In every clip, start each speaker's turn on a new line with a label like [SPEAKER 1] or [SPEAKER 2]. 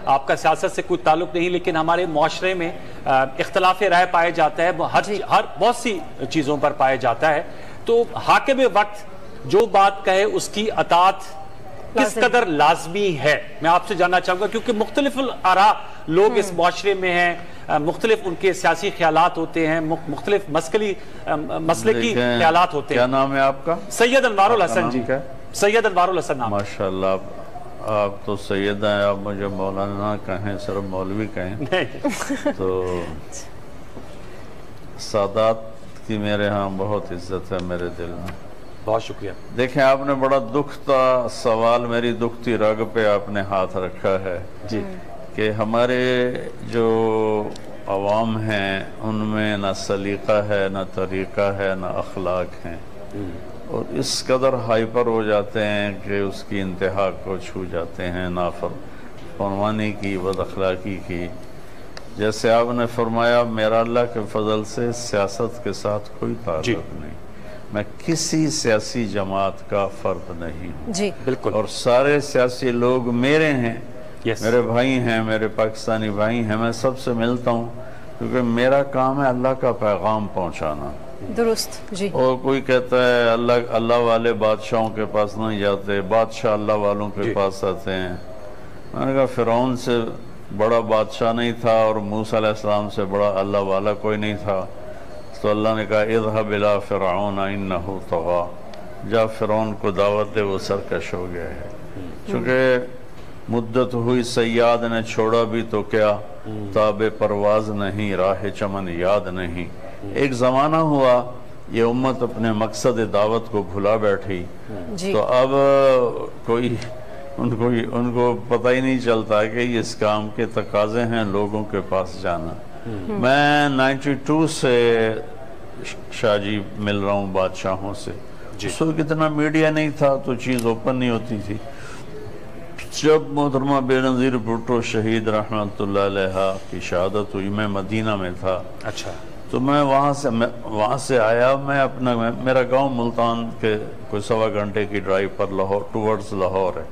[SPEAKER 1] آپ کا سیاست سے کوئی تعلق نہیں، لیکن ہمارے معاشرے میں اختلاف رائے پائے جاتا ہے، ہر بہت سی چیزوں پر پائے جاتا ہے، تو حاکم وقت جو بات کہے اس کی اطاعت کس قدر لازمی ہے، میں آپ سے جاننا چاہوں گا، کیونکہ مختلف آراء لوگ اس معاشرے میں ہیں، مختلف ان کے سیاسی خیالات ہوتے ہیں، مختلف مسلکی خیالات ہوتے ہیں۔
[SPEAKER 2] کیا نام ہے آپ کا؟
[SPEAKER 1] سید انوار الحسن جی، سید انوار الحسن نام۔
[SPEAKER 2] ماشاءاللہ، آپ تو سید ہیں، آپ مجھے مولانا کہیں، صرف مولوی کہیں، تو سادات کی میرے ہاں بہت عزت ہے میرے دل میں۔
[SPEAKER 1] بہت شکریہ۔
[SPEAKER 2] دیکھیں، آپ نے بڑا دکھتا سوال، میری دکھتی رگ پہ آپ نے ہاتھ رکھا ہے
[SPEAKER 1] جی،
[SPEAKER 2] کہ ہمارے جو عوام ہیں ان میں نہ سلیقہ ہے، نہ طریقہ ہے، نہ اخلاق ہیں، اور اس قدر ہائپر ہو جاتے ہیں کہ اس کی انتہا کو چھو جاتے ہیں، نافرمانی کی، بد اخلاقی کی۔ جیسے آپ نے فرمایا، میرا اللہ کے فضل سے سیاست کے ساتھ کوئی تعلق نہیں، میں کسی سیاسی جماعت کا فرد نہیں ہوں،
[SPEAKER 3] جی
[SPEAKER 1] بالکل،
[SPEAKER 2] اور سارے سیاسی لوگ میرے ہیں، میرے بھائی ہیں، میرے پاکستانی بھائی ہیں، میں سب سے ملتا ہوں، کیونکہ میرا کام ہے اللہ کا پیغام پہنچانا۔
[SPEAKER 3] درست جی۔
[SPEAKER 2] اور کوئی کہتا ہے اللہ والے بادشاہوں کے پاس نہیں جاتے، بادشاہ اللہ والوں کے پاس آتے ہیں۔ میں نے کہا فرعون سے بڑا بادشاہ نہیں تھا اور موسیٰ علیہ السلام سے بڑا اللہ والا کوئی نہیں تھا، تو اللہ نے کہا اذهب الى فرعون انه طغى، جا فرعون کو دعوت دے، وہ سرکش ہو گیا ہے۔ چونکہ مدت ہوئی صیاد نے چھوڑا بھی تو کیا، تاب پرواز نہیں، راہ چمن یاد نہیں۔ ایک زمانہ ہوا یہ امت اپنے مقصد دعوت کو بھلا بیٹھی، تو اب ان کو پتہ ہی نہیں چلتا کہ اس کام کے تقاضے ہیں لوگوں کے پاس جانا۔ میں 92 سے شاہ جی مل رہا ہوں بادشاہوں سے، اس وقت اتنا میڈیا نہیں تھا تو چیز اوپن نہیں ہوتی تھی۔ جب محترمہ بے نظیر بھٹو شہید رحمت اللہ علیہ کی شہادت ہوئی، میں مدینہ میں تھا،
[SPEAKER 1] اچھا،
[SPEAKER 2] تو میں وہاں سے آیا، میرا گاؤں ملتان کے کوئی 1.25 گھنٹے کی ڈرائیو پر ٹورڈز لاہور ہے۔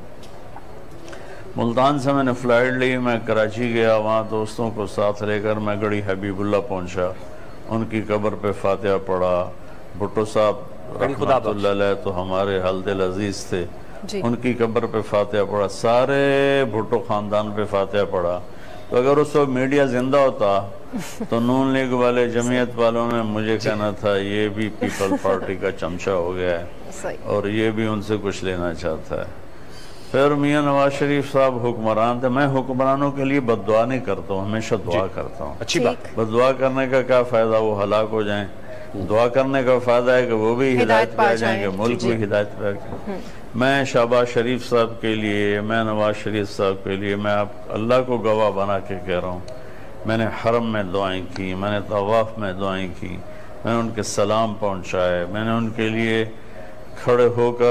[SPEAKER 2] ملتان سے میں نے فلائٹ لی، میں کراچی گیا، وہاں دوستوں کو ساتھ لے کر میں گڑھی حبیب اللہ پہنچا، ان کی قبر پہ فاتحہ پڑھا۔ بھٹو صاحب رحمت اللہ علیہ تو ہمارے حل دل عزیز تھے، ان کی قبر پہ فاتحہ پڑھا، سارے بھٹو خاندان پہ فاتحہ پڑھا۔ تو اگر اس وقت میڈیا زندہ ہوتا تو نون لیگ والے، جمعیت والوں نے مجھے کہنا تھا یہ بھی پیپل پارٹی کا چمچہ ہو گیا ہے اور یہ بھی ان سے کچھ لینا چاہتا ہے۔ پھر میاں نواز شریف صاحب حکمران تھے، میں حکمرانوں کے لیے بد دعا نہیں کرتا ہوں، ہمیشہ دعا کرتا ہوں۔
[SPEAKER 1] اچھی بات۔
[SPEAKER 2] بد دعا کرنے کا کیا فائدہ، وہ ہلاک ہو جائیں، دعا کرنے کا فائدہ ہے کہ وہ بھی ہدایت پہ آ جائیں گے، ملک بھی ہدایت پہ آ جائیں۔ میں شہباز شریف صاحب کے لیے، میں نواز شریف صاحب کے لیے، میں اللہ کو گواہ بنا کے کہہ رہا ہوں، میں نے حرم میں دعائیں کی، میں نے طواف میں دعائیں کی، میں نے ان کے سلام پہنچائے، میں نے ان کے لیے کھڑے ہو کر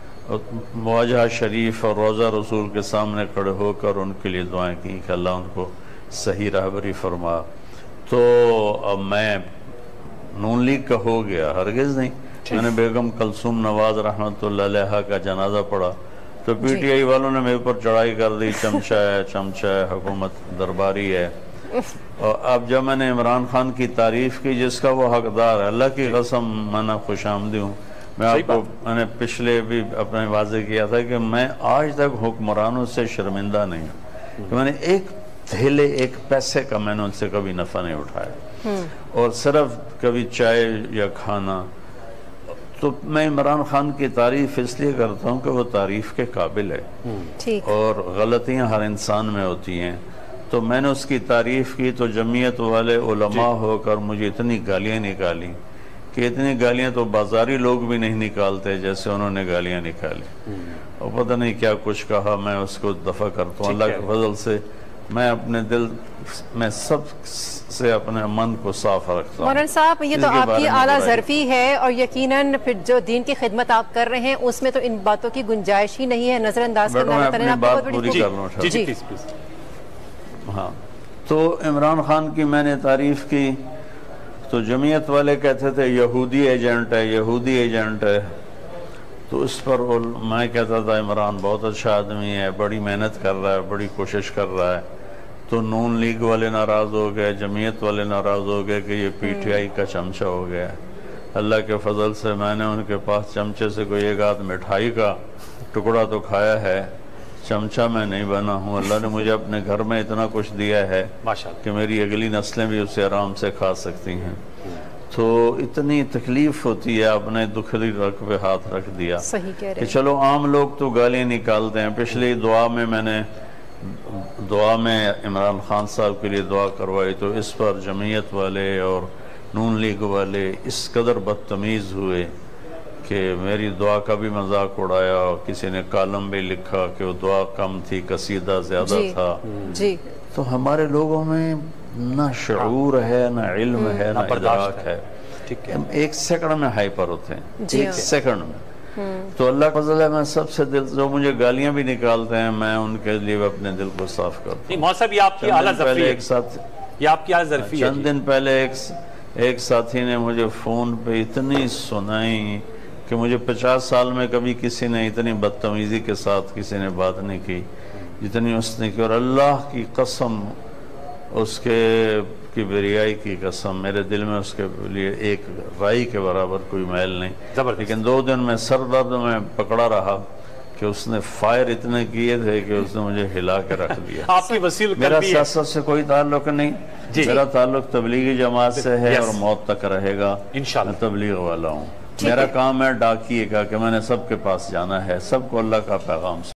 [SPEAKER 2] مواجہ شریف اور روضہ رسول کے سامنے کھڑے ہو کر ان کے لیے دعائیں کی کہ اللہ ان کو صحیح راہبری فرما۔ تو اب میں نون لیگ کا ہو گیا؟ ہرگز نہیں۔ میں نے بیگم کلثوم نواز رحمت اللہ علیہ کا جنازہ پڑھا تو پی ٹی آئی والوں نے میرے اوپر چڑھائی کر دی، چمچہ ہے، حکومت درباری ہے۔ اور اب جب میں نے عمران خان کی تعریف کی جس کا وہ حقدار ہے، اللہ کی قسم میں نے خوش آمدی ہوں۔ میں نے پچھلے بھی اپنے واضح کیا تھا کہ میں آج تک حکمرانوں سے شرمندہ نہیں ہوں، کہ میں نے ایک تھیلے ایک پیسے کا میں نے ان سے کبھی نفع نہیں اٹھایا، اور صرف کبھی چائے یا کھانا۔ تو میں عمران خان کی تعریف اس لیے کرتا ہوں کہ وہ تعریف کے قابل ہے، اور غلطیاں ہر انسان میں ہوتی ہیں۔ تو میں نے اس کی تعریف کی تو جمعیت والے علماء ہو کر مجھے اتنی گالیاں نکالی کہ اتنی گالیاں تو بازاری لوگ بھی نہیں نکالتے جیسے انہوں نے گالیاں نکالی، اور پتہ نہیں کیا کچھ کہا۔ میں اس کو دفع کرتا ہوں اللہ کے فضل سے، میں اپنے دل میں سب سے اپنے من کو صاف رکھتا ہوں۔
[SPEAKER 3] مولانا صاحب، یہ تو آپ کی اعلیٰ ظرفی ہے، اور یقیناً پھر جو دین کی خدمت آپ کر رہے ہیں اس میں تو ان باتوں کی گنجائش ہی نہیں ہے، نظر انداز کرنا۔
[SPEAKER 2] میں اپنی بات پوری کر لوں۔ ہاں، تو عمران خان کی میں نے تعریف کی تو جمعیت والے کہتے تھے یہودی ایجنٹ ہے، یہودی ایجنٹ ہے۔ تو اس پر میں کہتا تھا عمران بہت اچھا آدمی ہے، بڑی محنت کر رہا ہے، بڑی کوشش کر رہا ہے. تو نون لیگ والے ناراض ہو گئے، جمعیت والے ناراض ہو گئے کہ یہ پی ٹی آئی کا چمچہ ہو گیا ہے. اللہ کے فضل سے میں نے ان کے پاس چمچے سے کوئی ایک آدھ مٹھائی کا ٹکڑا تو کھایا ہے، چمچہ میں نہیں بنا ہوں. اللہ نے مجھے اپنے گھر میں اتنا کچھ دیا ہے کہ میری اگلی نسلیں بھی اسے آرام سے کھا سکتی ہیں. تو اتنی تکلیف ہوتی ہے، اپنے دکھلی رگ پہ ہاتھ رکھ دیا کہ چلو عام لوگ تو گالیاں نکالتے ہیں. پچھلی دعا میں میں نے عمران خان صاحب کے لیے دعا کروائی تو اس پر جمعیت والے اور نون لیگ والے اس قدر بدتمیز ہوئے کہ میری دعا کا بھی مذاق اڑایا، اور کسی نے کالم بھی لکھا کہ وہ دعا کم تھی، قصیدہ زیادہ تھا. تو ہمارے لوگوں میں نہ شعور ہے، نہ علم ہے، نہ ادراک ہے. ایک سیکنڈ میں ہائپر ہوتے ہیں، ایک سیکنڈ میں. تو اللہ کا فضل ہے، میں سب سے دل جو مجھے گالیاں بھی نکالتے ہیں میں ان کے لیے اپنے دل کو صاف کرتا ہوں.
[SPEAKER 1] صاحب یہ آپ کی اعلیٰ ظرفی ہے.
[SPEAKER 2] چند دن پہلے ایک ساتھی نے مجھے فون پہ اتنی سنائی کہ مجھے 50 سال میں کبھی کسی نے اتنی بدتمیزی کے ساتھ کسی نے بات نہیں کی جتنی اس نے کی. اور اللہ کی قسم، اس کے کبریائی کی قسم، میرے دل میں اس کے لیے ایک رائی کے برابر کوئی میل نہیں. لیکن 2 دن میں سر درد میں پکڑا رہا کہ اس نے فائر اتنے کیے تھے کہ اس نے مجھے ہلا کے رکھ دیا.
[SPEAKER 1] آپ کی وسیل
[SPEAKER 2] میرا سیاست سے کوئی تعلق نہیں، میرا تعلق تبلیغی جماعت سے ہے اور موت تک رہے گا. میں تبلیغ والا ہوں. میرا کام ہے ڈاکیے کا کہ میں نے سب کے پاس جانا ہے، سب کو اللہ کا پیغام